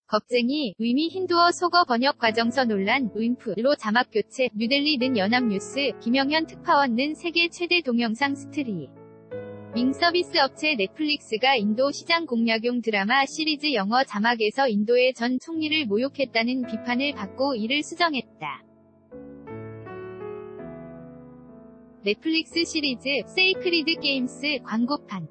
겁쟁이, 의미 힌두어 속어 번역 과정서 논란, 윈프로 자막 교체, 뉴델리는 연합뉴스, 김영현 특파원은 세계 최대 동영상 스트리밍 서비스 업체 넷플릭스가 인도 시장 공략용 드라마 시리즈 영어 자막에서 인도의 전 총리를 모욕했다는 비판을 받고 이를 수정했다. 넷플릭스 시리즈 세이크리드 게임스 광고판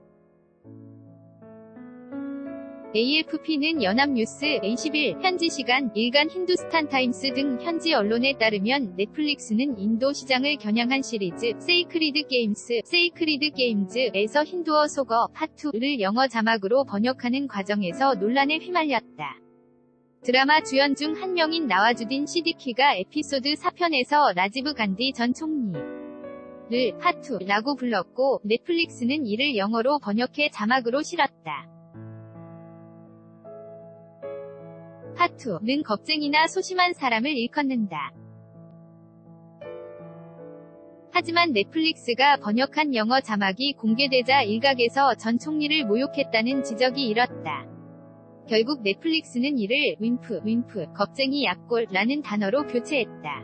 AFP는 연합뉴스, A11, 현지 시간, 일간 힌두스탄 타임스 등 현지 언론에 따르면 넷플릭스는 인도 시장을 겨냥한 시리즈 세이크리드 게임즈에서 힌두어 속어 파투를 영어 자막으로 번역하는 과정에서 논란에 휘말렸다. 드라마 주연 중 한 명인 나와주딘 시디키가 에피소드 4편에서 라지브 간디 전 총리를 파투라고 불렀고 넷플릭스는 이를 영어로 번역해 자막으로 실었다. 파투는 겁쟁이나 소심한 사람을 일컫는다. 하지만 넷플릭스가 번역한 영어 자막이 공개되자 일각에서 전 총리를 모욕했다는 지적이 일었다. 결국 넷플릭스는 이를 윈프, 겁쟁이 약골라는 단어로 교체했다.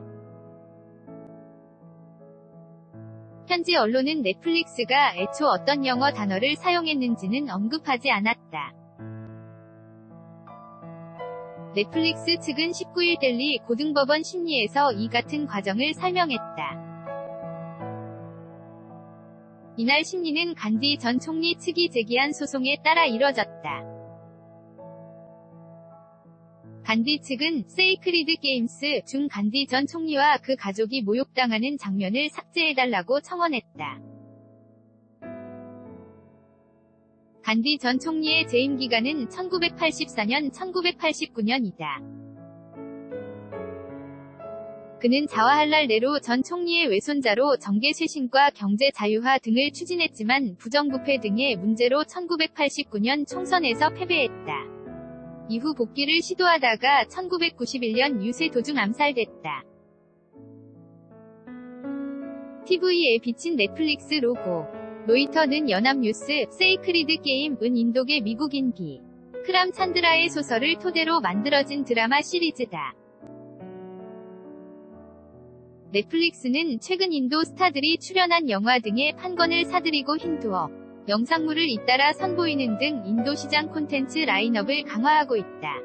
현지 언론은 넷플릭스가 애초 어떤 영어 단어를 사용했는지는 언급하지 않았다. 넷플릭스 측은 19일 델리 고등법원 심리에서 이 같은 과정을 설명했다. 이날 심리는 간디 전 총리 측이 제기한 소송에 따라 이뤄졌다. 간디 측은 세이크리드 게임스 중 간디 전 총리와 그 가족이 모욕당하는 장면을 삭제해달라고 청원했다. 간디 전 총리의 재임 기간은 1984년 1989년이다. 그는 자와할랄 네루 전 총리의 외손자로 정계 쇄신과 경제 자유화 등을 추진했지만 부정부패 등의 문제로 1989년 총선에서 패배했다. 이후 복귀를 시도하다가 1991년 유세 도중 암살됐다. TV에 비친 넷플릭스 로고. 로이터는 연합뉴스, 세이크리드 게임은 인도계 미국인 비. 크람 찬드라의 소설을 토대로 만들어진 드라마 시리즈다. 넷플릭스는 최근 인도 스타들이 출연한 영화 등의 판권을 사들이고 힌두어 영상물을 잇따라 선보이는 등 인도 시장 콘텐츠 라인업을 강화하고 있다.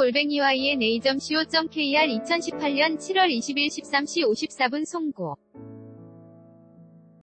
COOL-YNA.co.kr 2018년 7월 20일 13시 54분 송고